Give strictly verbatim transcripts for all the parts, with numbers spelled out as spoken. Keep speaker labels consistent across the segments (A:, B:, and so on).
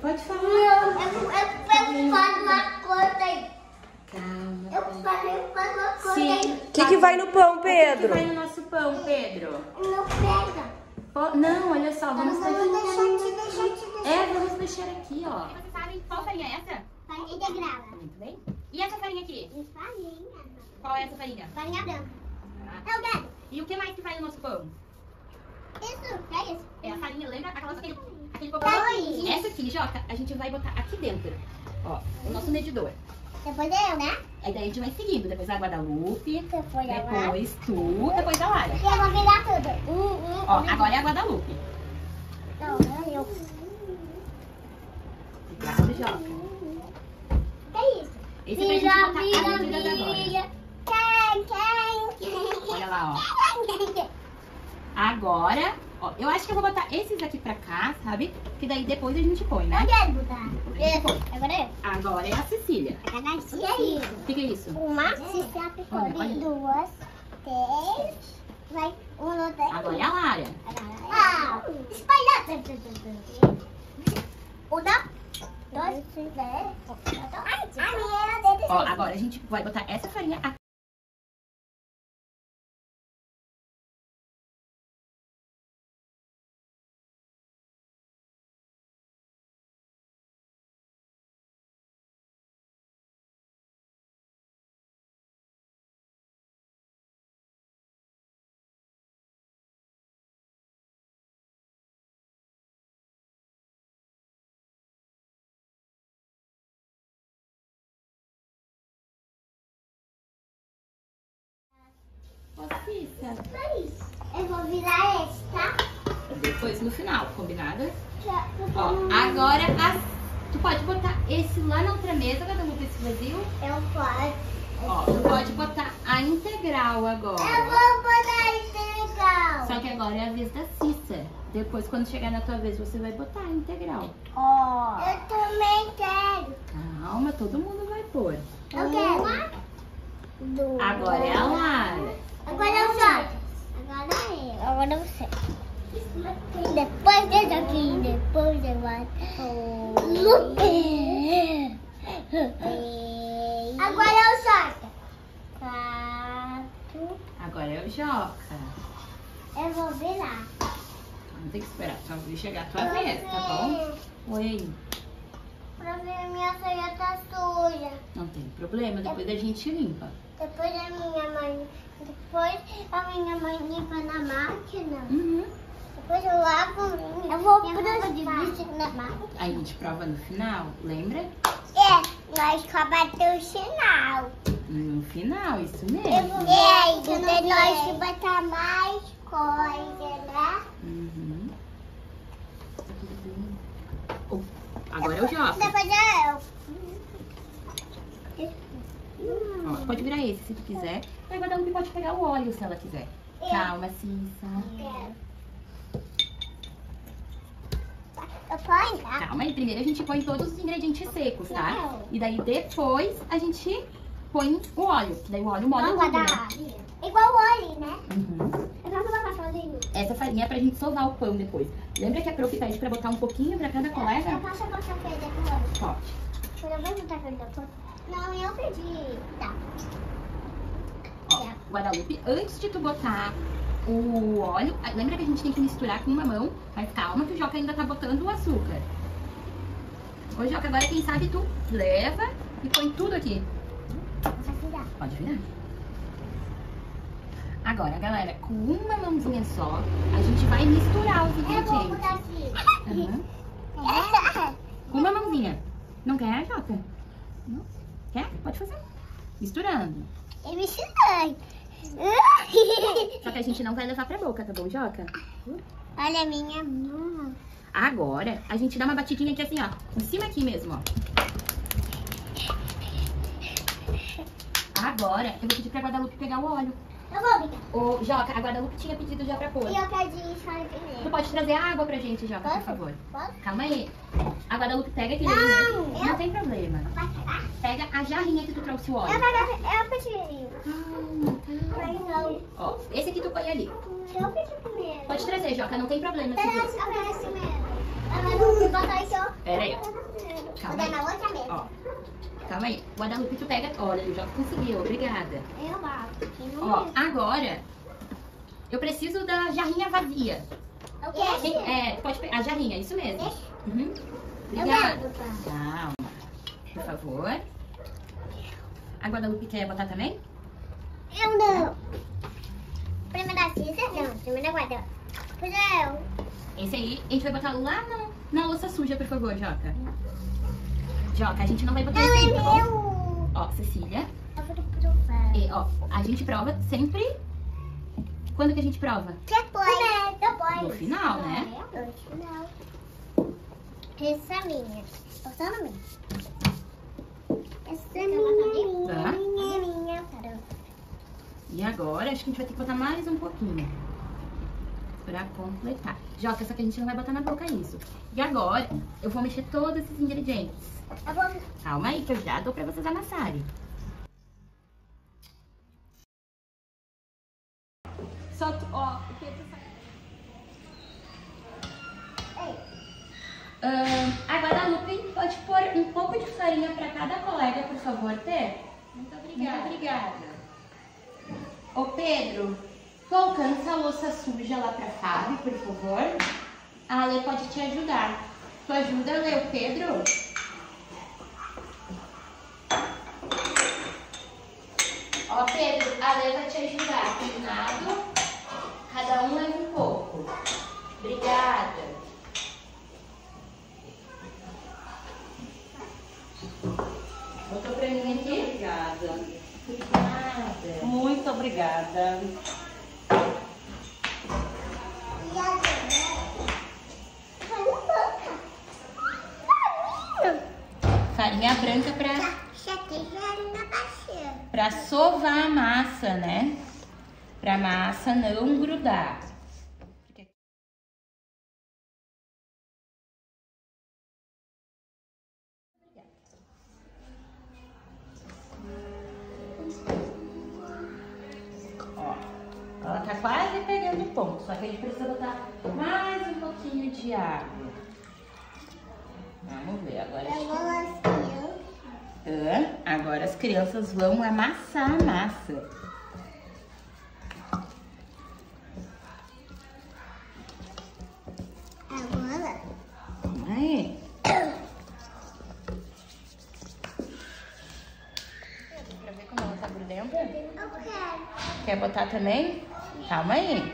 A: Pode falar.
B: Eu, eu, eu faço uma coisa aí.
A: Calma.
B: Eu falei faço uma coisa
A: Sim.
B: aí.
C: O que, que vai no pão,
A: O
C: Pedro?
A: que, que vai no nosso pão, Pedro?
B: Não pega.
A: Po- Não, olha só, vamos
B: Vamos
A: fazer...
B: deixar, te deixar, te deixar.
A: É, vamos deixar aqui, ó. Vocês sabem qual farinha é essa?
B: Farinha integral.
A: Muito bem. E essa farinha aqui?
B: Farinha.
A: Qual é essa farinha?
B: Farinha branca.
A: Ah.
B: É o dedo.
A: E o que mais que vai no nosso pão?
B: Isso, é isso.
A: É a farinha, lembra? Aquela, aquele, aquele
B: Tá
A: cocô.
B: aí.
A: Essa aqui, Joca, a gente vai botar aqui dentro. Ó, o nosso medidor.
B: Depois eu, né?
A: Aí daí a gente vai seguindo. Depois a Guadalupe,
B: Depois a Lara.
A: depois tu, depois a Lara.
B: E eu vou virar tudo. Um, um,
A: Ó,
B: um.
A: agora é a Guadalupe.
B: Não, não é eu.
A: Obrigado, Joca.
B: Que é isso?
A: Esse é pra gente botar
B: Vira,
A: as medidas agora.
B: vira. Quem, quem?
A: Olha lá, ó. Agora, ó, eu acho que eu vou botar esses aqui pra cá, sabe? Que daí depois a gente põe,
B: Eu
A: né?
B: quero botar. Esse. Agora eu.
A: Agora é a Cecília.
B: A cada que é isso?
A: O que, que é isso?
B: Uma, se
A: Olha, olha.
B: duas, três, vai, um, dois, três.
A: Agora é a Lara.
B: Ah, espalhar. Uma, dois, três, ai, a minha era dentro.
A: Ó, agora a gente vai botar essa farinha aqui. Cissa.
B: Eu vou virar esse, tá?
A: Depois no final, combinado?
B: Já,
A: Ó, agora as... tu pode botar esse lá na outra mesa, Guadalupe, esse vazio.
B: Eu posso.
A: Ó, tu pode botar a integral agora.
B: Eu vou botar isso legal.
A: Só que agora é a vez da Cissa. Depois, quando chegar na tua vez, você vai botar a integral.
B: Ó. Eu também quero.
A: Calma, todo mundo vai pôr.
B: Eu quero. Duas.
A: Agora é a Lara.
B: Agora eu sou. Agora eu. Agora você. Depois desse aqui, depois eu vou. Agora eu solto. Quatro.
A: Agora é o Joca.
B: Eu vou virar.
A: Não tem que esperar só chegar a tua vez, tá bom? Oi.
B: Pra ver, minha saia tá suja.
A: Não tem problema, depois a gente limpa.
B: Depois a minha mãe. Depois a minha mãe limpa na máquina.
A: Uhum.
B: Depois eu lavo. Eu vou pro de bicho na máquina.
A: Aí a gente prova no final, lembra?
B: É, nós cobramos o sinal.
A: No final, isso mesmo.
B: É, aí depois nós botar mais coisa, né?
A: Uhum. Oh, agora é o Joca.
B: Depois é eu.
A: Ó, pode virar esse se tu quiser. Aí a Guadalupe pode pegar o óleo se ela quiser. Calma, Cissa.
B: Quero. Eu ponho, tá?
A: Calma aí, primeiro a gente põe todos os ingredientes secos, tá? E daí depois a gente põe o óleo. Que daí o óleo molha
B: Não
A: tudo,
B: vai
A: né?
B: dar. Igual o óleo, né?
A: Uhum.
B: Eu faço uma sozinho.
A: Essa farinha é pra gente sovar o pão depois. Lembra que a prof pede pra botar um pouquinho pra cada
B: Eu
A: colega?
B: posso botar café depois.
A: Pode.
B: Eu vou botar café depois. Não, eu pedi. Tá.
A: Ó, Guadalupe, antes de tu botar o óleo, lembra que a gente tem que misturar com uma mão, mas calma que o Joca ainda tá botando o açúcar. Ô Joca, agora quem sabe tu leva e põe tudo aqui.
B: Vou virar.
A: Pode virar. Agora, galera, com uma mãozinha só, a gente vai misturar os
B: Eu vou
A: ingredientes.
B: botar assim.
A: Aham. Com uma mãozinha. Não quer, Joca? Não? Quer? Pode fazer. Misturando.
B: Eu me ensinei.
A: Só que a gente não vai levar pra boca, tá bom, Joca?
B: Olha a minha mão.
A: Agora, a gente dá uma batidinha aqui assim, ó. Em cima aqui mesmo, ó. Agora, eu vou pedir pra Guadalupe pegar o óleo.
B: Eu vou brincar.
A: Ô, Joca, a Guadalupe tinha pedido já pra pôr.
B: E eu quero ensinar
A: Tu
B: primeiro.
A: pode trazer água pra gente, Joca, por
B: Posso?
A: favor.
B: Posso?
A: Calma aí. A Guadalupe pega aquele
B: Não,
A: ali mesmo.
B: eu-
A: Não tem problema.
B: Vai pegar?
A: Pega a jarrinha que tu trouxe o óleo.
B: Eu pego, eu pedi.
A: Calma,
B: Mas
A: calma.
B: não.
A: Ó, esse aqui tu põe ali.
B: Eu pedi primeiro.
A: Pode trazer, Joca, não tem problema.
B: Eu
A: se
B: pego
A: você-
B: esse primeiro. Bota aí, ó.
A: Pera aí, ó. Calma aí.
B: Na outra mesa.
A: Ó. Calma aí. Guadalupe, tu pega. Olha, eu já conseguiu. Obrigada.
B: Eu bato.
A: Ó, agora eu preciso da jarrinha vazia.
B: O quê?
A: É, pode pegar. A jarrinha, isso mesmo. Uhum.
B: Eu
A: Obrigada.
B: pego, pá.
A: Calma. Por favor. A Guadalupe quer botar também?
B: Eu não. Primeira Cisa? Não, primeira guarda. Pois é, eu.
A: Esse aí, a gente vai botar lá na, na louça suja, por favor, Joca. Joca, a gente não vai botar
B: Não,
A: esse aí,
B: é
A: tá bom?
B: meu.
A: Ó, Cecília.
B: Eu vou provar.
A: E, ó, a gente prova sempre... Quando que a gente prova?
B: Depois. Depois.
A: No final, né?
B: É, no final. Essa é minha. Essa é minha. Essa é minha,
A: Tá.
B: minha, minha. Caramba.
A: E agora, acho que a gente vai ter que botar mais um pouquinho. Pra completar. Joca, só que a gente não vai botar na boca isso. E agora, eu vou mexer todos esses ingredientes.
B: Tá bom.
A: Calma aí, que eu já dou pra vocês amassarem. Só tu, ó, o Pedro sai. Uh, a Guadalupe pode pôr um pouco de farinha pra cada colega, por favor, Tê? Muito obrigada. Muito obrigada. Ô, Pedro, tu alcança a louça suja lá pra Fábio, por favor? A Ale pode te ajudar. Tu ajuda, Ale, o Pedro? Ó, Pedro, a Ale vai te ajudar. Combinado? Cada um leva um pouco. Obrigada. Botou pra mim aqui?
C: Obrigada.
A: Obrigada.
C: Muito obrigada.
A: Farinha branca pra, pra sovar a massa, né? Pra massa não grudar. Ó, ela tá quase pegando o ponto, só que a gente precisa botar mais um pouquinho de água. Vamos ver agora. Hã? Agora as crianças vão amassar a massa.
B: Agora?
A: Calma aí. Pra ver como ela tá grudenta?
B: Eu quero.
A: Quer botar também? Calma aí.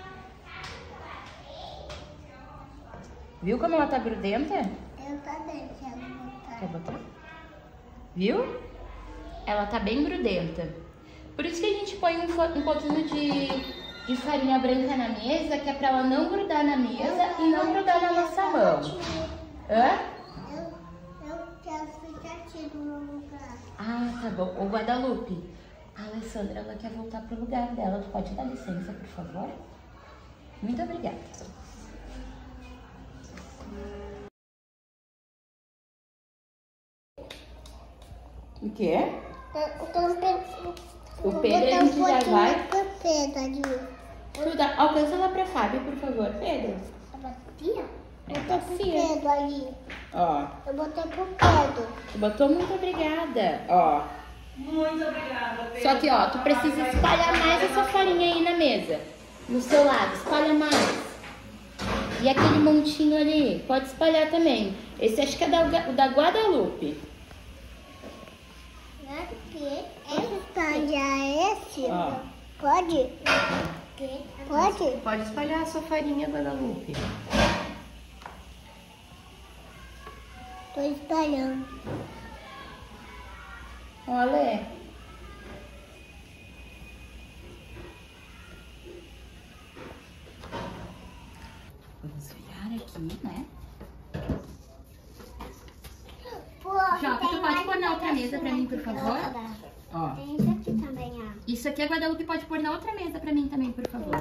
A: Viu como ela tá grudenta?
B: Eu também quero botar.
A: Quer botar? Viu? Ela tá bem grudenta. Por isso que a gente põe um, fo- um pouquinho de, de farinha branca na mesa, que é pra ela não grudar na mesa e não grudar na nossa mão. Hã?
B: Eu, eu quero ficar aqui no meu lugar.
A: Ah, tá bom. Ô, Guadalupe, a Alessandra, ela quer voltar pro lugar dela. Tu pode dar licença, por favor? Muito obrigada. O quê?
B: Eu tô pensando.
A: O Pedro, a gente já vai.
B: Pro Pedro ali.
A: Tu dá- Alcança lá pra Fábio, por favor, Pedro.
B: A bacia?
A: É
B: Eu botei pro
A: bacia.
B: Pedro ali.
A: Ó,
B: Eu botei pro Pedro.
A: tu botou muito obrigada. Ó.
C: Muito obrigada, Pedro.
A: Só que, ó, tu precisa espalhar mais essa farinha aí na mesa. No seu lado, espalha mais. E aquele montinho ali, pode espalhar também. Esse acho que é da, o da Guadalupe.
B: Aqui. Esse espalhar esse?
A: Ó.
B: Pode? Pode?
A: Pode espalhar a sua farinha, Guadalupe.
B: Tô espalhando.
A: Olha. Vamos virar aqui, né?
B: Pô,
A: Joca,
B: tem
A: tu pode
B: mais
A: pôr na
B: um
A: outra mesa pra mim, por
B: pedacinho
A: favor?
B: da-
A: Ó.
B: Tem isso aqui também, ó.
A: Isso aqui a Guadalupe pode pôr na outra mesa pra mim também, por favor.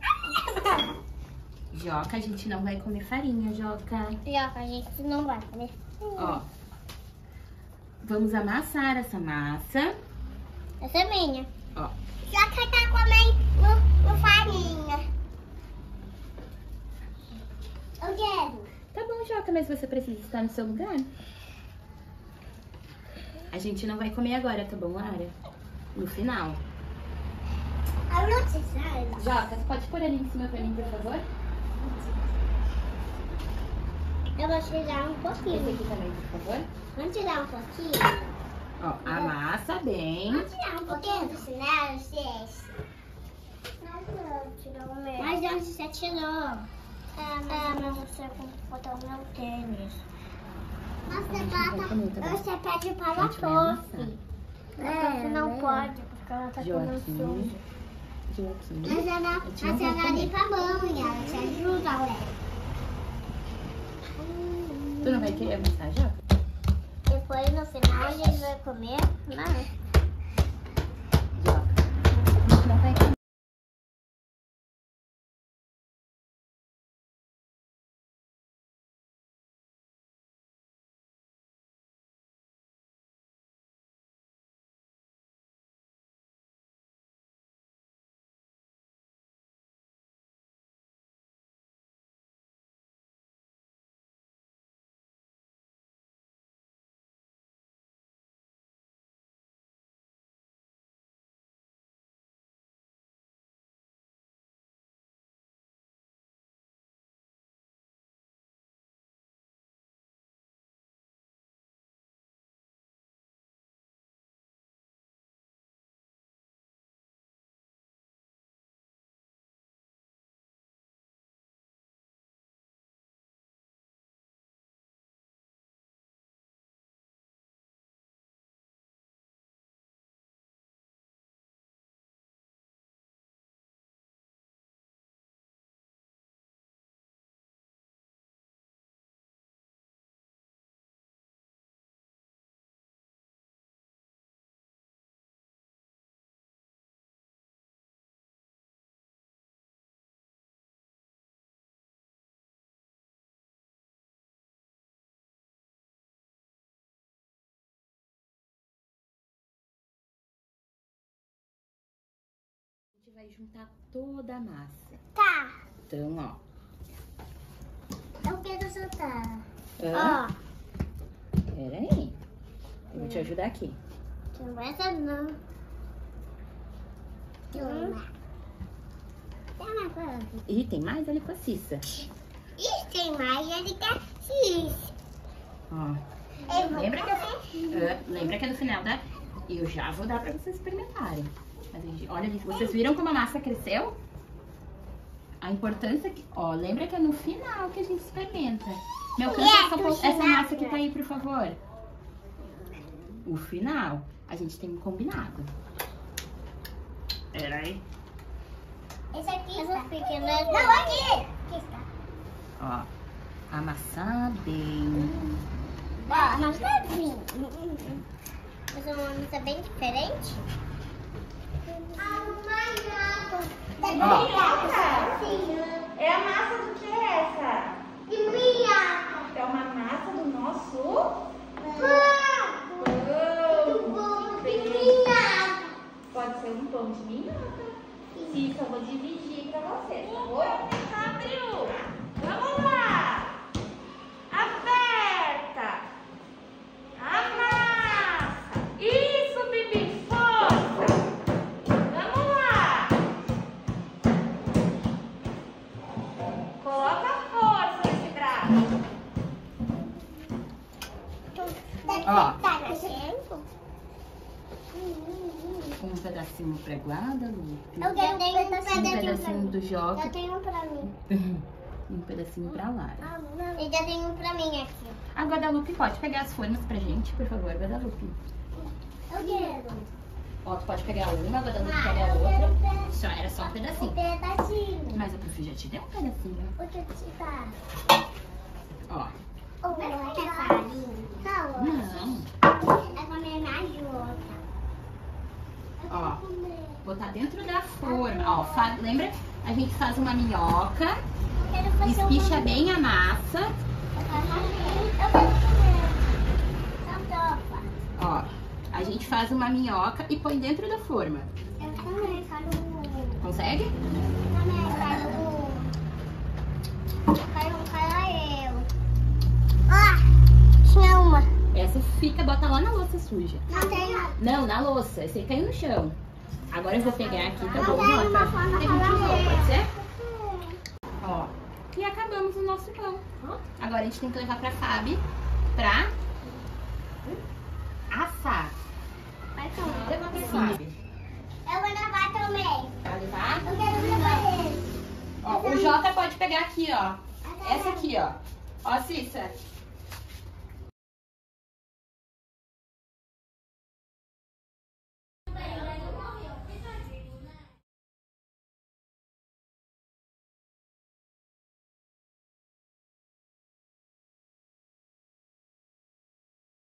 A: Joca, a gente não vai comer farinha, Joca.
B: Joca, a gente não vai comer.
A: Ó. Vamos amassar essa massa.
B: Essa é minha.
A: Ó.
B: Joca tá comendo no farinha. Eu quero.
A: Tá bom, Joca. mas você precisa estar no seu lugar. A gente não vai comer agora, tá bom, Lara? No final.
B: A Lute sabe.
A: Jota, você pode pôr ali em cima pra mim, por favor?
B: Eu vou tirar um
A: Esse
B: pouquinho.
A: aqui também, por favor.
B: Vamos tirar um pouquinho?
A: Ó, amassa bem.
B: Vamos tirar um pouquinho do sinal, vocês? Mas onde você tirou? É, mas você botou o meu tênis. Nossa, Tata, você pede para a Prof. É, você não pode, porque ela tá comendo
A: Joaquim.
B: sujo.
A: Joaquim.
B: Mas ela,
A: Eu
B: a
A: te amo
B: senhora
A: também.
B: limpa a mão e ela te ajuda, ué.
A: Tu não vai querer amassar, Jota?
B: Depois, no final, a gente vai comer, mas...
A: Jota, a gente não vai comer. A gente vai juntar toda a massa.
B: Tá,
A: Então, ó.
B: eu quero soltar.
A: Hã?
B: Ó,
A: Pera aí. Eu vou te ajudar aqui.
B: não vai ser não. Toma. Toma, Prof.
A: Ih, tem mais ali com a Cissa.
B: Ih, tem mais, ele quer isso.
A: Ó.
B: Eu vou
A: Lembra que,
B: comer.
A: é, lembra que é no final da... Eu já vou dar pra vocês experimentarem. Mas, gente, olha, vocês viram como a massa cresceu? A importância que... Ó, lembra que é no final que a gente experimenta. Meu, canta
B: É,
A: essa,
B: no
A: essa
B: final.
A: massa que tá aí, por favor. O final, a gente tem um combinado. Pera aí.
B: Esse aqui está pequeno. Não, aqui. Aqui está.
A: Ó, amassar bem.
B: Ó, mas não é assim. Mas é uma massa bem diferente.
C: É a massa do que é essa? É uma massa do nosso pão. Pode ser um pão de minhoca. Isso, eu vou dividir pra você, tá bom? Abriu. Vamos lá. Aperta. Amassa. Isso, Bibi, força. Vamos lá. Coloca força nesse braço.
A: Ó.
B: Tá nascendo?
A: Um pedacinho pra Guadalupe.
B: Eu quero um
A: Um
B: pedacinho pra
A: pedacinho do
B: mim.
A: Joca.
B: Eu tenho um pra mim.
A: Um pedacinho pra Lara.
B: Eu já tenho um pra mim aqui.
A: A Guadalupe pode pegar as formas pra gente, por favor, Guadalupe.
B: Eu quero.
A: Ó, tu pode pegar uma, a Guadalupe pega a
B: eu quero
A: outra.
B: um pedacinho.
A: Só, era só um
B: Um
A: pedacinho.
B: pedacinho.
A: Mas a prof já te deu um pedacinho.
B: O que te dá?
A: Ó.
B: Ou é farinha? Não.
A: Não.
B: É comer mais de outra.
A: Ó. Botar dentro da forma. Ó, fa- lembra? A gente faz uma minhoca,
B: Eu quero fazer
A: espicha
B: uma...
A: bem a massa.
B: Eu quero comer. Então, topa.
A: Ó, a gente faz uma minhoca e põe dentro da forma.
B: Eu também quero...
A: Consegue?
B: Eu também quero... Eu quero um eu.
A: purifica, bota lá na louça suja.
B: Não tem.
A: Não, na louça. Esse aí caiu no chão. Agora eu vou pegar aqui, tá
B: Não
A: bom?
B: tem
A: Ó,
B: uma
A: pra-
B: forma
A: que a gente
B: pra
A: usou,
B: lavar.
A: pode ser? Ó. E acabamos o nosso pão. Agora a gente tem que levar pra Fábio pra assar.
B: Vai tomar.
A: Leva pra Fábio.
B: Eu vou levar também.
A: Vai levar?
B: Eu quero levar ele.
A: Ó, o Jota pode pegar aqui, ó. Essa aqui, ó. Ó, Cissa.